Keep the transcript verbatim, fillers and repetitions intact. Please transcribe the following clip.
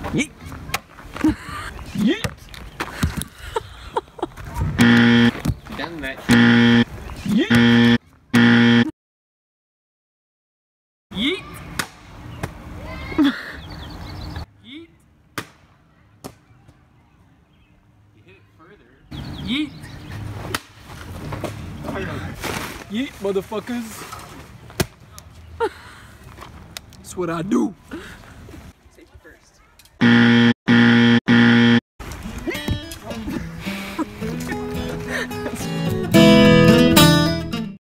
Yeet. Yeet. Done that. Yeet. Yeet. Yeet. You hit it further. Yeet. Yeet, motherfuckers. That's what I do.